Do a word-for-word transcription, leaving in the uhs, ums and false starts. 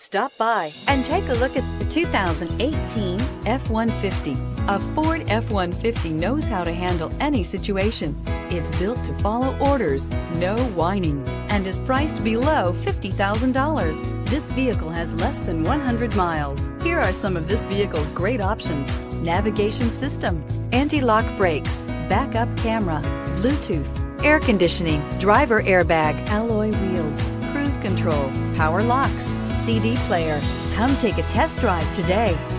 Stop by and take a look at the two thousand eighteen F one fifty. A Ford F one fifty knows how to handle any situation. It's built to follow orders, no whining, and is priced below fifty thousand dollars. This vehicle has less than one hundred miles. Here are some of this vehicle's great options: navigation system, anti-lock brakes, backup camera, Bluetooth, air conditioning, driver airbag, alloy wheels, cruise control, power locks, C D player. Come take a test drive today.